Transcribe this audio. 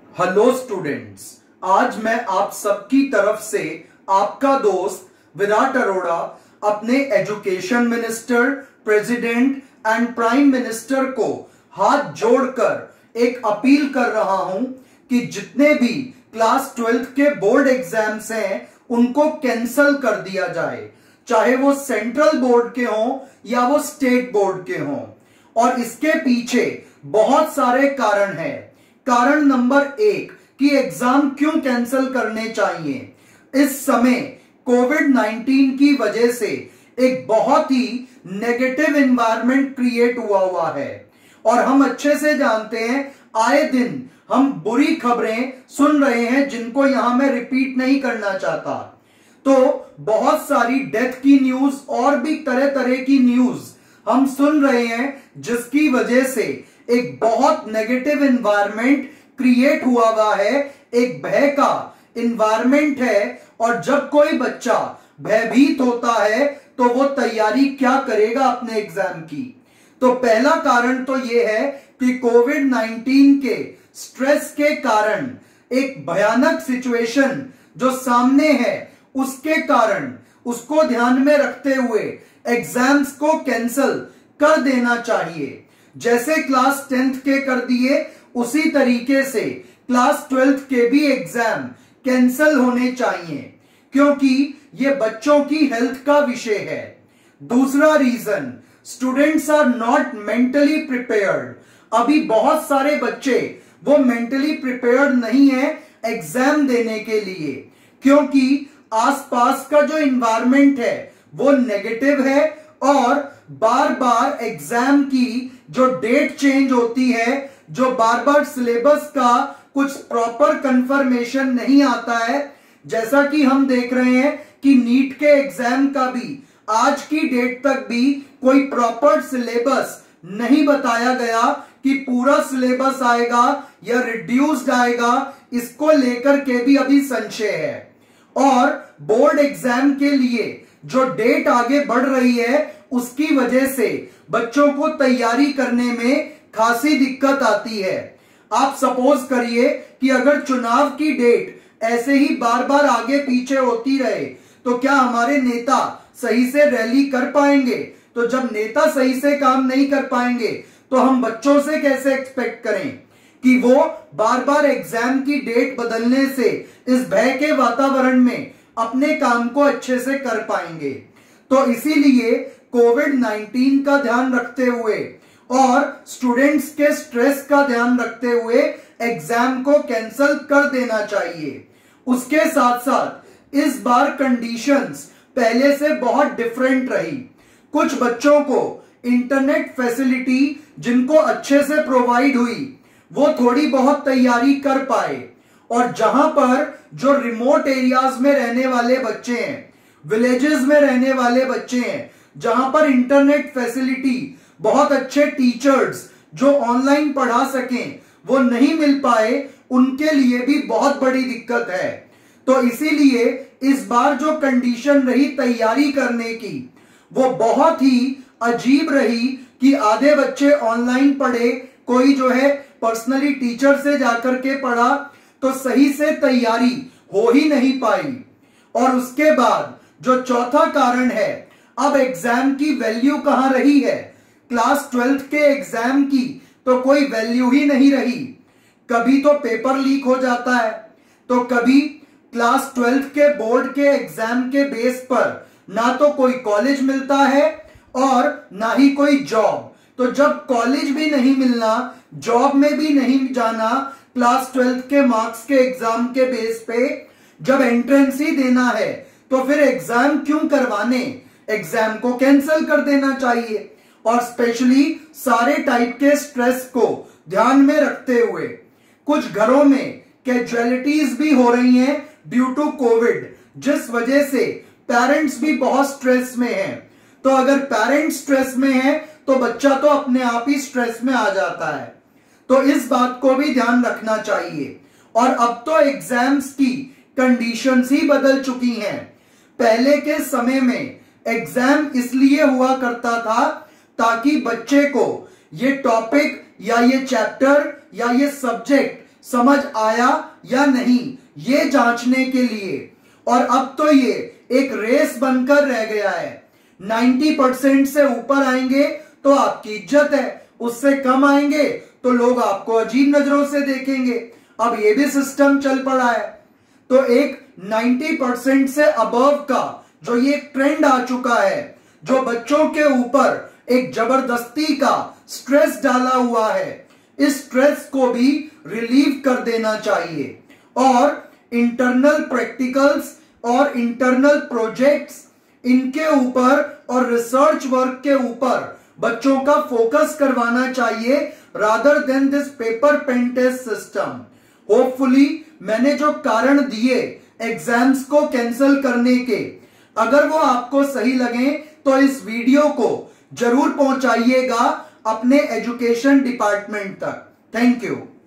Hello students, आज मैं आप सबकी तरफ से आपका दोस्त विराट अरोड़ा अपने education minister, president and prime minister को हाथ जोड़कर एक अपील कर रहा हूं कि जितने भी क्लास 12th के बोर्ड एग्जाम्स हैं उनको कैंसिल कर दिया जाए, चाहे वो सेंट्रल बोर्ड के हों या वो स्टेट बोर्ड के हों। और इसके पीछे बहुत सारे कारण हैं। कारण नंबर 1 कि एग्जाम क्यों कैंसिल करने चाहिए। इस समय कोविड-19 की वजह से एक बहुत ही नेगेटिव एनवायरनमेंट क्रिएट हुआ है और हम अच्छे से जानते हैं, आए दिन हम बुरी खबरें सुन रहे हैं जिनको यहां मैं रिपीट नहीं करना चाहता। तो बहुत सारी डेथ की न्यूज और भी तरह तरह की न्यूज हम सुन रहे हैं, जिसकी वजह से एक बहुत नेगेटिव एनवायरनमेंट क्रिएट हुआ है, एक भय का एनवायरनमेंट है। और जब कोई बच्चा भयभीत होता है तो वो तैयारी क्या करेगा अपने एग्जाम की। तो पहला कारण तो ये है कि कोविड-19 के स्ट्रेस के कारण एक भयानक सिचुएशन जो सामने है, उसके कारण उसको ध्यान में रखते हुए एग्जाम्स को कैंसिल कर देना चाहिए। जैसे क्लास 10th के कर दिए, उसी तरीके से क्लास 12th के भी एग्जाम कैंसिल होने चाहिए, क्योंकि ये बच्चों की हेल्थ का विषय है। दूसरा reason, students are not mentally prepared. अभी बहुत सारे बच्चे वो मेंटली प्रिपेयर्ड नहीं है एग्जाम देने के लिए, क्योंकि आसपास का जो एनवायरनमेंट है वो नेगेटिव है और बार बार एग्जाम की जो डेट चेंज होती है, जो बार बार सिलेबस का कुछ प्रॉपर कंफर्मेशन नहीं आता है। जैसा कि हम देख रहे हैं कि नीट के एग्जाम का भी आज की डेट तक भी कोई प्रॉपर सिलेबस नहीं बताया गया कि पूरा सिलेबस आएगा या रिड्यूस्ड आएगा, इसको लेकर के भी अभी संशय है। और बोर्ड एग्जाम के लिए जो डेट आगे बढ़ रही है, उसकी वजह से बच्चों को तैयारी करने में खासी दिक्कत आती है। आप सपोज करिए कि अगर चुनाव की डेट ऐसे ही बार बार आगे पीछे होती रहे तो क्या हमारे नेता सही से रैली कर पाएंगे। तो जब नेता सही से काम नहीं कर पाएंगे तो हम बच्चों से कैसे एक्सपेक्ट करें कि वो बार बार एग्जाम की डेट बदलने से इस भय के वातावरण में अपने काम को अच्छे से कर पाएंगे। तो इसीलिए कोविड-19 का ध्यान रखते हुए और स्टूडेंट्स के स्ट्रेस का ध्यान रखते हुए एग्जाम को कैंसिल कर देना चाहिए। उसके साथ साथ इस बार कंडीशंस पहले से बहुत डिफरेंट रही। कुछ बच्चों को इंटरनेट फैसिलिटी जिनको अच्छे से प्रोवाइड हुई, वो थोड़ी बहुत तैयारी कर पाए। और जहां पर जो रिमोट एरियाज में रहने वाले बच्चे हैं, विलेजेस में रहने वाले बच्चे हैं, जहां पर इंटरनेट फैसिलिटी, बहुत अच्छे टीचर्स जो ऑनलाइन पढ़ा सकें, वो नहीं मिल पाए, उनके लिए भी बहुत बड़ी दिक्कत है। तो इसीलिए इस बार जो कंडीशन रही तैयारी करने की, वो बहुत ही अजीब रही कि आधे बच्चे ऑनलाइन पढ़े, कोई जो है पर्सनली टीचर से जाकर के पढ़ा, तो सही से तैयारी हो ही नहीं पाई। और उसके बाद जो चौथा कारण है, अब एग्जाम की वैल्यू कहां रही है। क्लास 12th के एग्जाम की तो कोई वैल्यू ही नहीं रही। कभी तो पेपर लीक हो जाता है, तो कभी क्लास 12th के बोर्ड के एग्जाम के बेस पर ना तो कोई कॉलेज मिलता है और ना ही कोई जॉब। तो जब कॉलेज भी नहीं मिलना, जॉब में भी नहीं जाना, क्लास 12th के मार्क्स के एग्जाम के बेस पे जब एंट्रेंस ही देना है, तो फिर एग्जाम क्यों करवाने। एग्जाम को कैंसिल कर देना चाहिए। और स्पेशली सारे टाइप के स्ट्रेस को ध्यान में रखते हुए कुछ घरों में कैजुअलिटीज भी हो रही हैं ड्यू टू कोविड, जिस वजह से पेरेंट्स भी बहुत स्ट्रेस में हैं। तो अगर पेरेंट्स स्ट्रेस में हैं तो बच्चा तो अपने आप ही स्ट्रेस में आ जाता है। तो इस बात को भी ध्यान रखना चाहिए। और अब तो एग्जाम्स की कंडीशंस ही बदल चुकी हैं। पहले के समय में एग्जाम इसलिए हुआ करता था ताकि बच्चे को ये टॉपिक या ये चैप्टर या ये सब्जेक्ट समझ आया या नहीं ये जांचने के लिए। और अब तो ये एक रेस बनकर रह गया है। 90% से ऊपर आएंगे तो आपकी इज्जत है, उससे कम आएंगे तो लोग आपको अजीब नजरों से देखेंगे। अब ये भी सिस्टम चल पड़ा है। तो एक 90% से अबव का जो ये ट्रेंड आ चुका है, जो बच्चों के ऊपर एक जबरदस्ती का स्ट्रेस डाला हुआ है, इस स्ट्रेस को भी रिलीव कर देना चाहिए। और इंटरनल प्रैक्टिकल्स और इंटरनल प्रोजेक्ट्स, इनके ऊपर और रिसर्च वर्क के ऊपर बच्चों का फोकस करवाना चाहिए rather than this paper pen test system. Hopefully मैंने जो कारण दिए एग्जाम्स को कैंसिल करने के, अगर वो आपको सही लगे तो इस वीडियो को जरूर पहुंचाइएगा अपने एजुकेशन डिपार्टमेंट तक। Thank you.